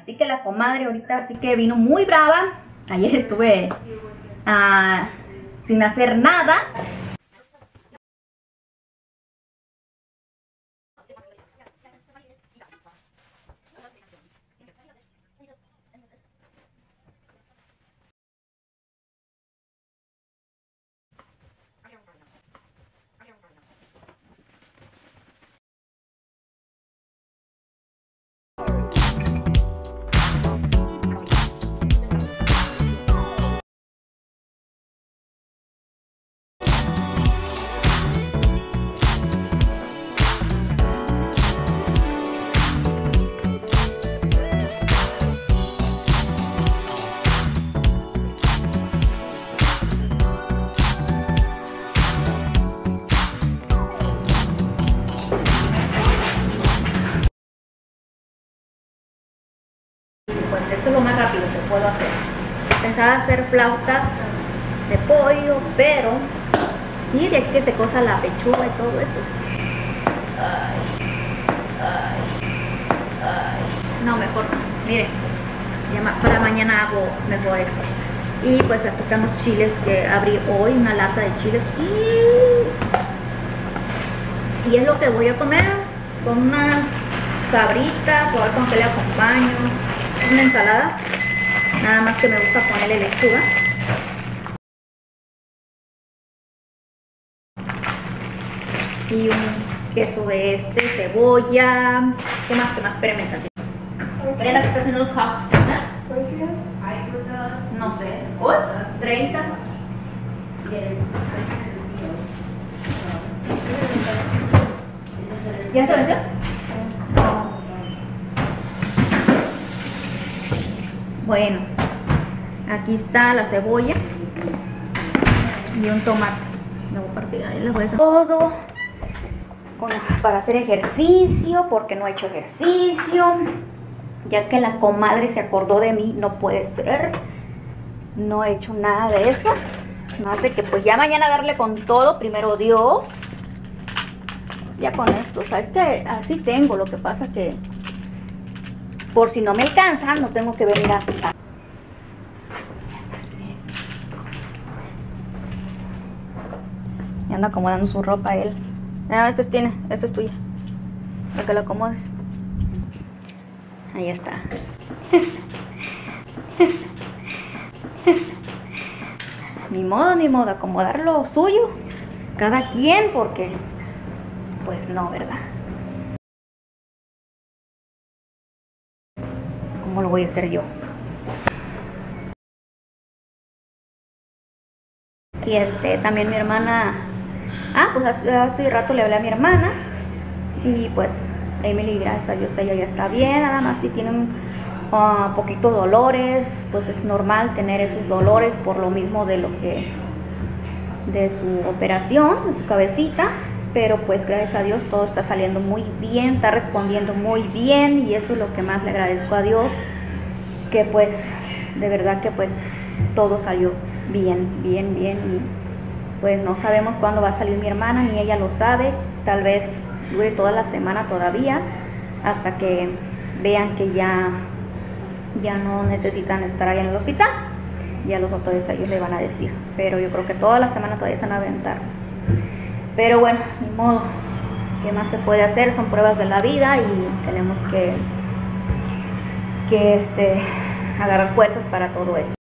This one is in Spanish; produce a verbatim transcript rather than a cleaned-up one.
Así que la comadre ahorita sí que vino muy brava. Ayer estuve uh, sin hacer nada. Pues esto es lo más rápido que puedo hacer. Pensaba hacer flautas de pollo, pero y de aquí que se cosa la pechuga y todo eso. Ay, ay, ay. No, mejor no. Miren, para mañana hago mejor eso. Y pues aquí están los chiles que abrí hoy, una lata de chiles. Y, y es lo que voy a comer con unas sabritas o algo con que le acompaño. Una ensalada, nada más que me gusta ponerle lechuga. Y un queso de este, cebolla. ¿Qué más? ¿Qué más? Espérenme tantito. Esperen, las estás haciendo los hawks, ¿verdad? ¿Por qué es? No sé. ¿Oh? treinta. ¿Ya se venció? Bueno, aquí está la cebolla y un tomate. Me voy a partir ahí, les voy a hacer todo con, para hacer ejercicio, porque no he hecho ejercicio. Ya que la comadre se acordó de mí, no puede ser. No he hecho nada de eso. No hace que pues ya mañana darle con todo, primero Dios. Ya con esto, sabes que así tengo, lo que pasa que por si no me alcanza, no tengo que venir a picar. Y anda acomodando su ropa él. Ah, este tiene, esta es tuya. Para que lo acomodes. Ahí está. Ni modo, ni modo, acomodar lo suyo. Cada quien, porque pues no, ¿verdad? ¿Cómo lo voy a hacer yo? Y este, también mi hermana. Ah, pues hace, hace rato le hablé a mi hermana. Y pues Emily, gracias a Dios, ella ya está bien. Nada más si tiene un uh, poquito dolores, pues es normal tener esos dolores por lo mismo de lo que de su operación, de su cabecita. Pero pues gracias a Dios todo está saliendo muy bien, está respondiendo muy bien. Y eso es lo que más le agradezco a Dios, que pues de verdad que pues todo salió bien, bien, bien. Y pues no sabemos cuándo va a salir mi hermana, ni ella lo sabe. Tal vez dure toda la semana todavía, hasta que vean que ya, ya no necesitan estar allá en el hospital. Ya los doctores a ellos le van a decir, pero yo creo que toda la semana todavía se van a aventar. Pero bueno, ni modo, ¿qué más se puede hacer? Son pruebas de la vida y tenemos que, que este, agarrar fuerzas para todo eso.